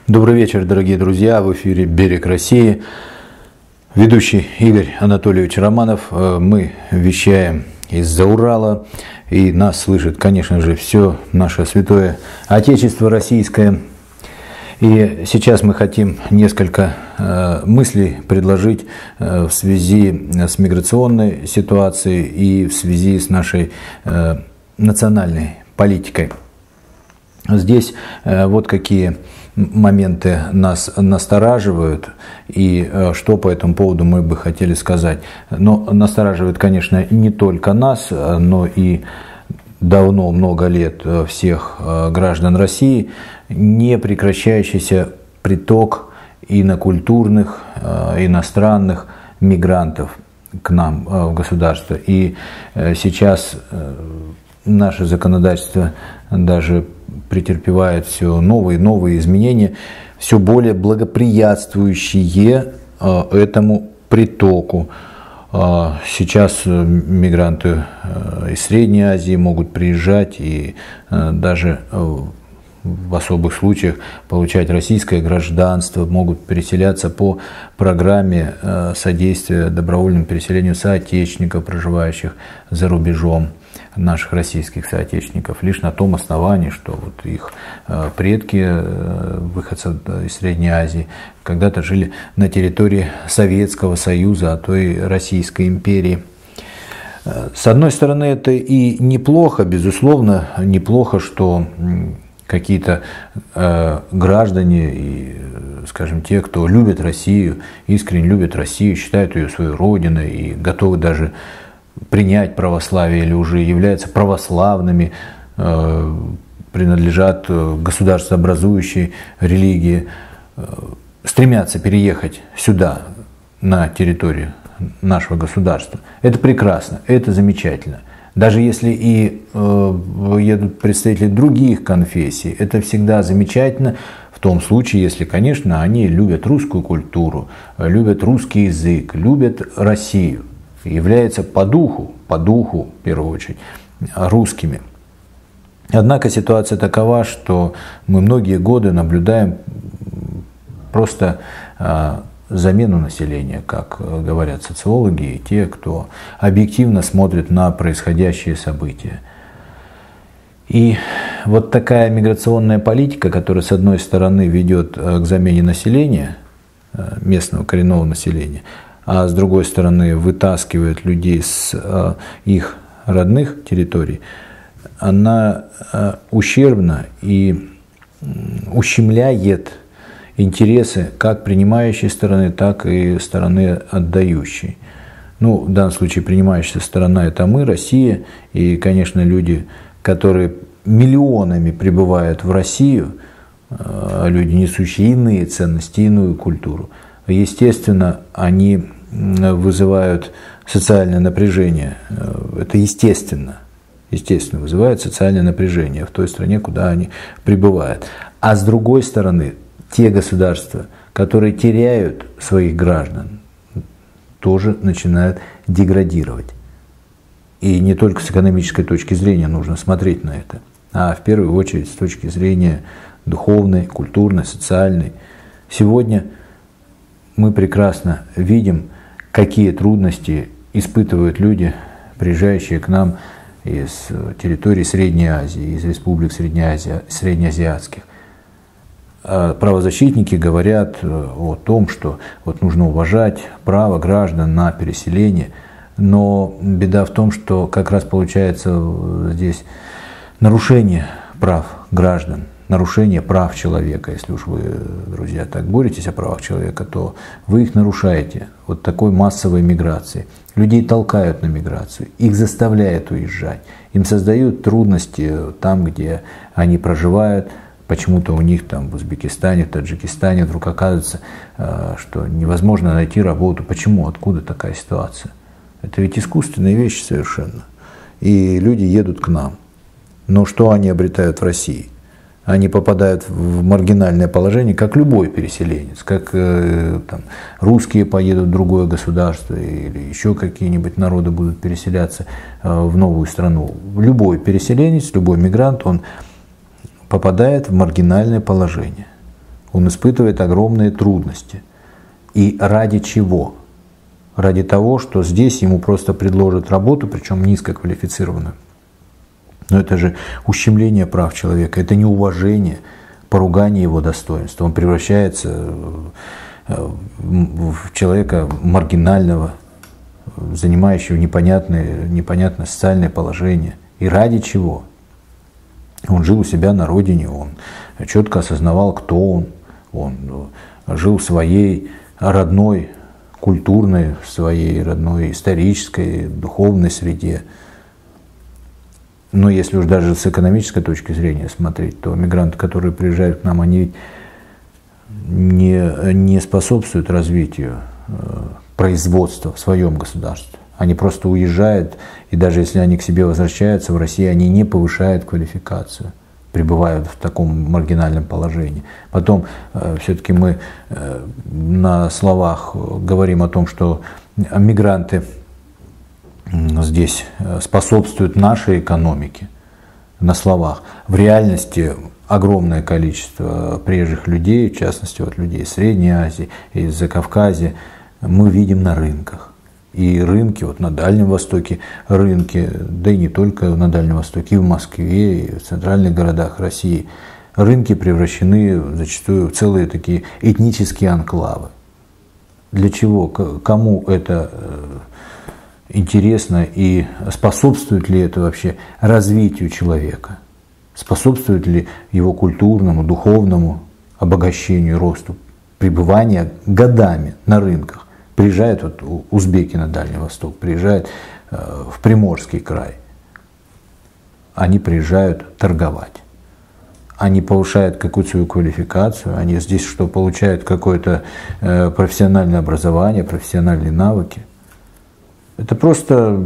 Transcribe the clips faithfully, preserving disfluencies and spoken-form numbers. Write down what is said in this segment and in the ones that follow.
Добрый вечер, дорогие друзья, в эфире «Берег России». Ведущий Игорь Анатольевич Романов. Мы вещаем из-за Урала, и нас слышит, конечно же, все наше святое Отечество российское. И сейчас мы хотим несколько э, мыслей предложить э, в связи с миграционной ситуацией и в связи с нашей э, национальной политикой. Здесь э, вот какие моменты нас настораживают и э, что по этому поводу мы бы хотели сказать. Но настораживает, конечно, не только нас, но и давно, много лет всех э, граждан России не прекращающийся приток инокультурных, э, иностранных мигрантов к нам э, в государство. И э, сейчас э, наше законодательство даже претерпевает все новые и новые изменения, все более благоприятствующие э, этому притоку. Э, сейчас мигранты э, из Средней Азии могут приезжать и э, даже э, в особых случаях получать российское гражданство, могут переселяться по программе э, содействия добровольному переселению соотечественников, проживающих за рубежом, наших российских соотечественников, лишь на том основании, что вот их э, предки, э, выходцы из Средней Азии, когда-то жили на территории Советского Союза, а то и Российской империи. С одной стороны, это и неплохо, безусловно, неплохо, что какие-то э, граждане, и, скажем, те, кто любит Россию, искренне любят Россию, считают ее своей родиной и готовы даже принять православие или уже являются православными, э, принадлежат государствообразующей религии, э, стремятся переехать сюда, на территорию нашего государства. Это прекрасно, это замечательно. Даже если и э, едут представители других конфессий, это всегда замечательно в том случае, если, конечно, они любят русскую культуру, любят русский язык, любят Россию, являются по духу, по духу, в первую очередь, русскими. Однако ситуация такова, что мы многие годы наблюдаем просто э, замену населения, как говорят социологи и те, кто объективно смотрит на происходящие события. И вот такая миграционная политика, которая с одной стороны ведет к замене населения, местного коренного населения, а с другой стороны вытаскивает людей с их родных территорий, она ущербна и ущемляет интересы как принимающей стороны, так и стороны отдающей. Ну, в данном случае принимающая сторона – это мы, Россия, и, конечно, люди, которые миллионами прибывают в Россию, люди, несущие иные ценности, иную культуру, естественно, они вызывают социальное напряжение. Это естественно. Естественно, вызывает социальное напряжение в той стране, куда они прибывают. А с другой стороны, те государства, которые теряют своих граждан, тоже начинают деградировать. И не только с экономической точки зрения нужно смотреть на это, а в первую очередь с точки зрения духовной, культурной, социальной. Сегодня мы прекрасно видим, какие трудности испытывают люди, приезжающие к нам из территории Средней Азии, из республик среднеазиатских. Правозащитники говорят о том, что вот нужно уважать право граждан на переселение, но беда в том, что как раз получается здесь нарушение прав граждан, нарушение прав человека. Если уж вы, друзья, так боретесь о правах человека, то вы их нарушаете вот такой массовой миграцией. Людей толкают на миграцию, их заставляют уезжать, им создают трудности там, где они проживают. Почему-то у них там в Узбекистане, в Таджикистане вдруг оказывается, что невозможно найти работу. Почему? Откуда такая ситуация? Это ведь искусственные вещи совершенно. И люди едут к нам. Но что они обретают в России? Они попадают в маргинальное положение, как любой переселенец, как там, русские поедут в другое государство или еще какие-нибудь народы будут переселяться в новую страну. Любой переселенец, любой мигрант, он попадает в маргинальное положение. Он испытывает огромные трудности. И ради чего? Ради того, что здесь ему просто предложат работу, причем низкоквалифицированную. Но это же ущемление прав человека, это неуважение, поругание его достоинства. Он превращается в человека маргинального, занимающего непонятное, непонятное социальное положение. И ради чего? Он жил у себя на родине, он четко осознавал, кто он. Он жил в своей родной, культурной, в своей родной исторической, духовной среде. Но если уж даже с экономической точки зрения смотреть, то мигранты, которые приезжают к нам, они не, не способствуют развитию производства в своем государстве. Они просто уезжают, и даже если они к себе возвращаются в Россию, они не повышают квалификацию, пребывают в таком маргинальном положении. Потом э, все-таки мы э, на словах говорим о том, что мигранты здесь способствуют нашей экономике, на словах. В реальности огромное количество приезжих людей, в частности вот людей из Средней Азии, из Закавказья, мы видим на рынках. И рынки вот на Дальнем Востоке, рынки, да и не только на Дальнем Востоке, и в Москве, и в центральных городах России, рынки превращены зачастую в целые такие этнические анклавы. Для чего? Кому это интересно и способствует ли это вообще развитию человека? Способствует ли его культурному, духовному обогащению, росту, пребывания годами на рынках? Приезжают вот узбеки на Дальний Восток, приезжают э, в Приморский край. Они приезжают торговать. Они повышают какую-то свою квалификацию, они здесь что, получают какое-то э, профессиональное образование, профессиональные навыки. Это просто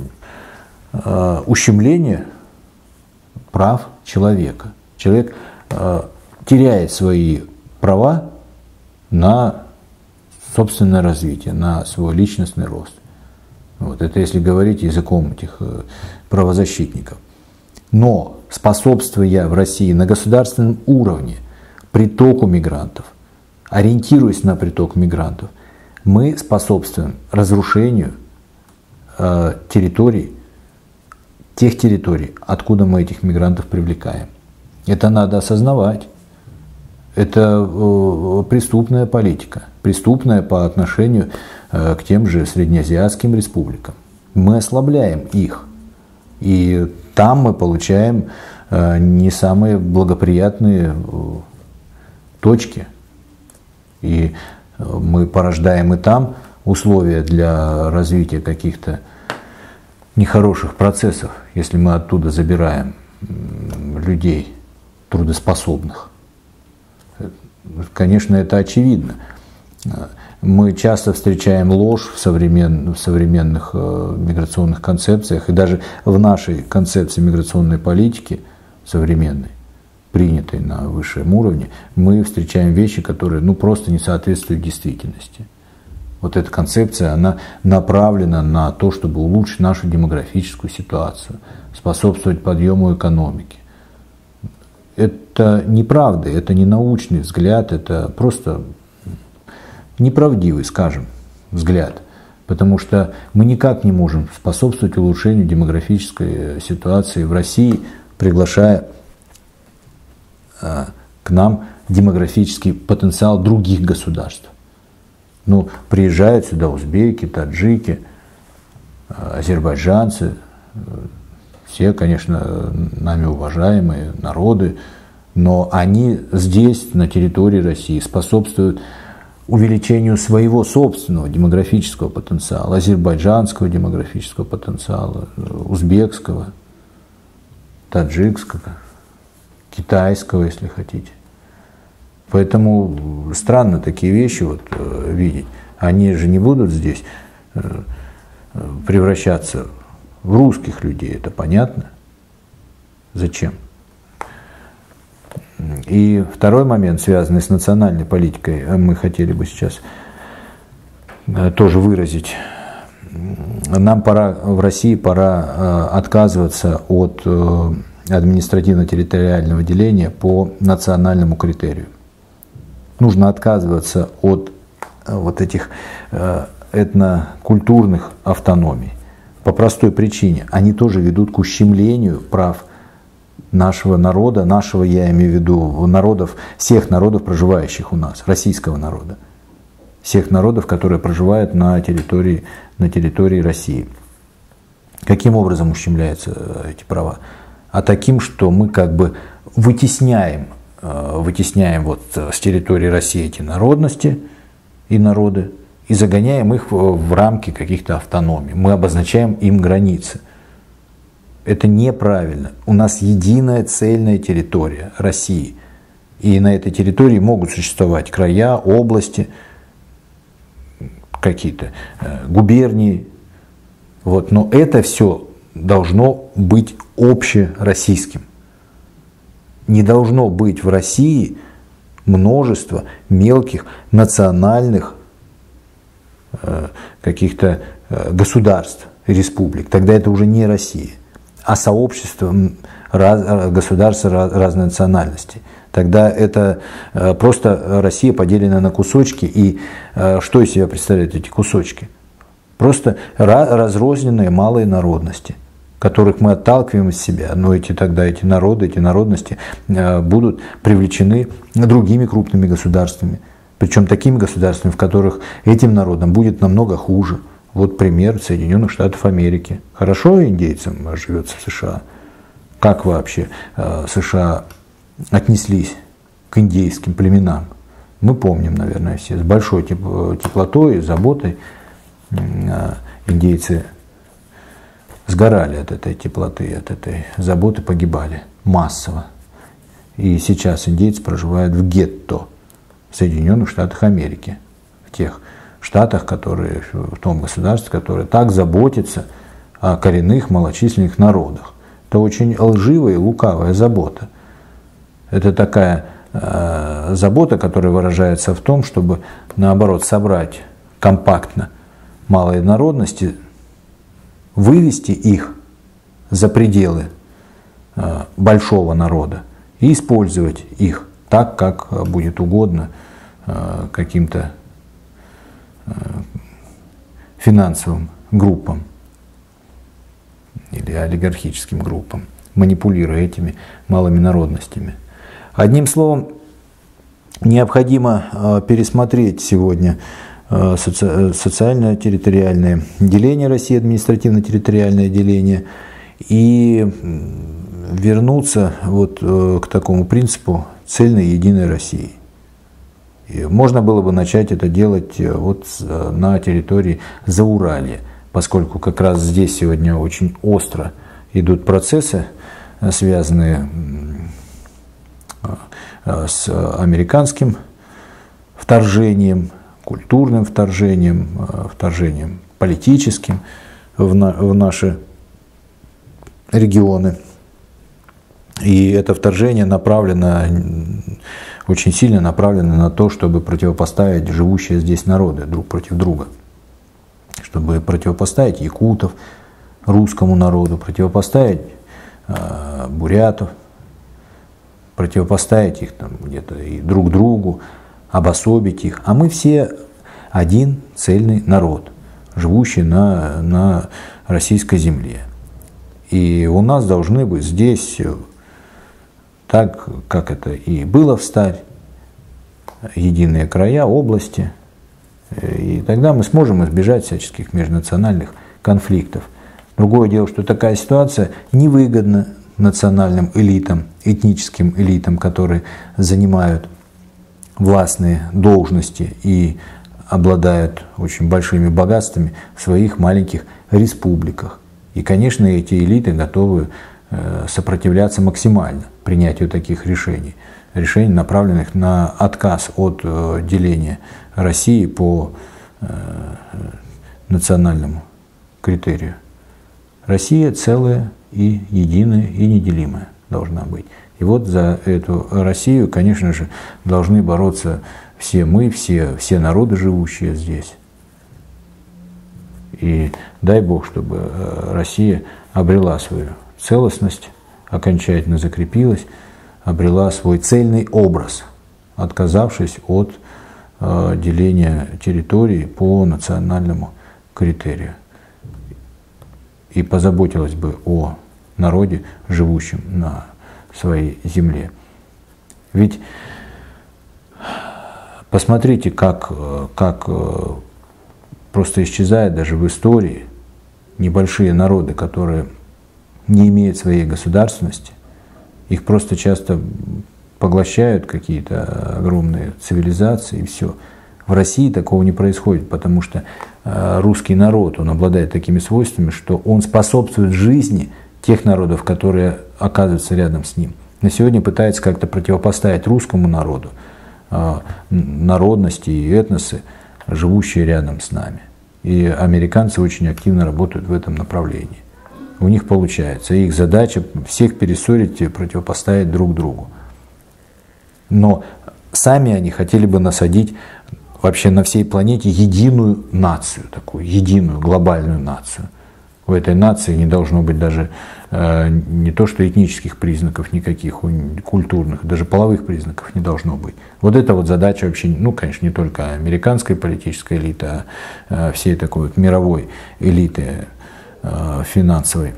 э, ущемление прав человека. Человек э, теряет свои права на собственное развитие, на свой личностный рост. Вот это если говорить языком этих э, правозащитников. Но способствуя в России на государственном уровне притоку мигрантов, ориентируясь на приток мигрантов, мы способствуем разрушению э, территорий, тех территорий, откуда мы этих мигрантов привлекаем. Это надо осознавать. Это э, преступная политика, преступная по отношению э, к тем же среднеазиатским республикам. Мы ослабляем их, и там мы получаем э, не самые благоприятные э, точки. И э, мы порождаем и там условия для развития каких-то нехороших процессов, если мы оттуда забираем э, людей трудоспособных. Конечно, это очевидно. Мы часто встречаем ложь в, современ, в современных э, миграционных концепциях, и даже в нашей концепции миграционной политики современной, принятой на высшем уровне, мы встречаем вещи, которые ну, просто не соответствуют действительности. Вот эта концепция, она направлена на то, чтобы улучшить нашу демографическую ситуацию, способствовать подъему экономики. Это неправда, это не научный взгляд, это просто неправдивый, скажем, взгляд. Потому что мы никак не можем способствовать улучшению демографической ситуации в России, приглашая э, к нам демографический потенциал других государств. Ну, приезжают сюда узбеки, таджики, э, азербайджанцы, э, все, конечно, нами уважаемые народы, но они здесь, на территории России, способствуют увеличению своего собственного демографического потенциала, азербайджанского демографического потенциала, узбекского, таджикского, китайского, если хотите. Поэтому странно такие вещи вот, видеть. Они же не будут здесь превращаться в русских людей, это понятно. Зачем? И второй момент, связанный с национальной политикой, мы хотели бы сейчас тоже выразить. Нам пора, в России пора отказываться от административно-территориального деления по национальному критерию. нужно отказываться от вот этих этнокультурных автономий. По простой причине. Они тоже ведут к ущемлению прав нашего народа, нашего, я имею в виду, народов, всех народов, проживающих у нас, российского народа. Всех народов, которые проживают на территории, на территории России. Каким образом ущемляются эти права? А таким, что мы как бы вытесняем, вытесняем вот с территории России эти народности и народы, и загоняем их в рамки каких-то автономий. Мы обозначаем им границы. Это неправильно. У нас единая цельная территория России. И на этой территории могут существовать края, области, какие-то губернии. Вот. Но это все должно быть общероссийским. Не должно быть в России множество мелких национальных каких-то государств, республик. Тогда это уже не Россия, а сообщество государств разной национальности. Тогда это просто Россия поделена на кусочки. И что из себя представляют эти кусочки? Просто разрозненные малые народности, которых мы отталкиваем от себя. Но эти, тогда эти народы, эти народности будут привлечены другими крупными государствами. Причем такими государствами, в которых этим народам будет намного хуже. Вот пример Соединенных Штатов Америки. Хорошо индейцам живется в США? Как вообще США отнеслись к индейским племенам? Мы помним, наверное, все. С большой теплотой, заботой индейцы сгорали от этой теплоты, от этой заботы, погибали массово. И сейчас индейцы проживают в гетто в Соединенных Штатах Америки, в тех штатах, которые, в том государстве, которое так заботится о коренных малочисленных народах. Это очень лживая и лукавая забота. Это такая э, забота, которая выражается в том, чтобы, наоборот, собрать компактно малые народности, вывести их за пределы э, большого народа и использовать их так, как будет угодно э, каким-то э, финансовым группам или олигархическим группам, манипулируя этими малыми народностями. Одним словом, необходимо э, пересмотреть сегодня э, соци социально-территориальное деление России, административно-территориальное деление, и вернуться вот э, к такому принципу цельной единой России. И можно было бы начать это делать вот на территории Зауралья, поскольку как раз здесь сегодня очень остро идут процессы, связанные с американским вторжением, культурным вторжением, вторжением политическим в, на, в наши регионы. И это вторжение направлено, очень сильно направлено на то, чтобы противопоставить живущие здесь народы друг против друга. Чтобы противопоставить якутов русскому народу, противопоставить э, бурятов, противопоставить их там где-то и друг другу, обособить их. А мы все один цельный народ, живущий на, на российской земле. И у нас должны быть здесь, так как это и было встарь, единые края, области. И тогда мы сможем избежать всяческих межнациональных конфликтов. Другое дело, что такая ситуация невыгодна национальным элитам, этническим элитам, которые занимают властные должности и обладают очень большими богатствами в своих маленьких республиках. И, конечно, эти элиты готовы сопротивляться максимально принятию таких решений. Решений, направленных на отказ от деления России по национальному критерию. Россия целая и единая, и неделимая должна быть. И вот за эту Россию, конечно же, должны бороться все мы, все, все народы, живущие здесь. И дай Бог, чтобы Россия обрела свою целостность, окончательно закрепилась, обрела свой цельный образ, отказавшись от э, деления территории по национальному критерию. И позаботилась бы о народе, живущем на своей земле. Ведь посмотрите, как, как просто исчезает даже в истории небольшие народы, которые не имеют своей государственности, их просто часто поглощают какие-то огромные цивилизации и все. В России такого не происходит, потому что русский народ, он обладает такими свойствами, что он способствует жизни тех народов, которые оказываются рядом с ним. На сегодня пытается как-то противопоставить русскому народу народности и этносы, живущие рядом с нами. И американцы очень активно работают в этом направлении. У них получается. Их задача всех перессорить и противопоставить друг другу. Но сами они хотели бы насадить вообще на всей планете единую нацию, такую единую глобальную нацию. У этой нации не должно быть даже э, не то что этнических признаков никаких, культурных, даже половых признаков не должно быть. Вот это вот задача вообще, ну, конечно, не только американской политической элиты, а э, всей такой вот мировой элиты э, финансовой.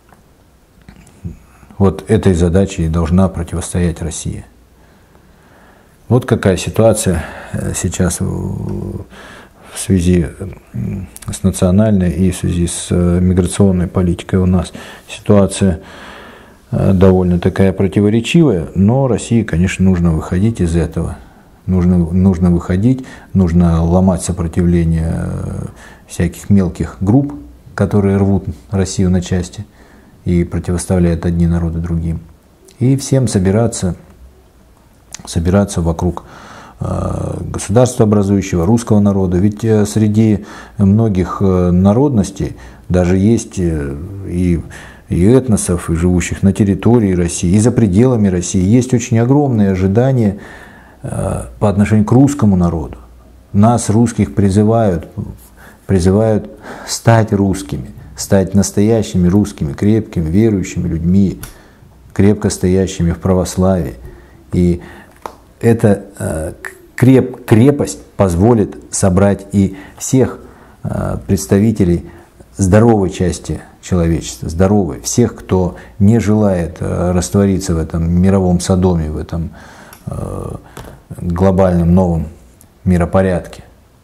Вот этой задаче и должна противостоять Россия. Вот какая ситуация сейчас в связи с национальной и в связи с миграционной политикой у нас. Ситуация довольно такая противоречивая, но России, конечно, нужно выходить из этого. Нужно, нужно выходить, нужно ломать сопротивление всяких мелких групп, которые рвут Россию на части и противоставляют одни народы другим. И всем собираться собираться вокруг э, государства образующего, русского народа. Ведь э, среди многих э, народностей даже есть э, и, и этносов, и живущих на территории России, и за пределами России. Есть очень огромные ожидания э, по отношению к русскому народу. Нас, русских, призывают, призывают стать русскими, стать настоящими русскими, крепкими, верующими людьми, крепко стоящими в православии. И эта э, креп, крепость позволит собрать и всех э, представителей здоровой части человечества, здоровой, всех, кто не желает э, раствориться в этом мировом содоме, в этом э, глобальном новом миропорядке.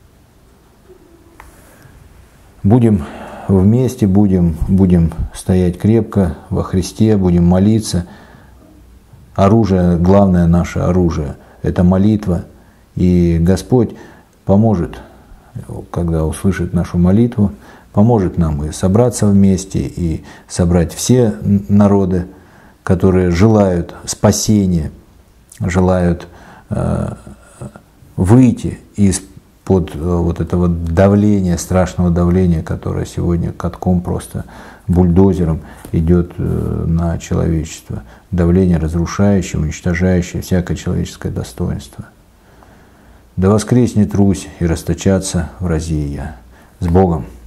Будем вместе, будем, будем стоять крепко во Христе, будем молиться. Оружие, главное наше оружие – это молитва. И Господь поможет, когда услышит нашу молитву, поможет нам и собраться вместе, и собрать все народы, которые желают спасения, желают э, выйти из-под вот этого давления, страшного давления, которое сегодня катком просто бульдозером идет на человечество. Давление разрушающее, уничтожающее всякое человеческое достоинство. Да воскреснет Русь и расточатся вразия. С Богом!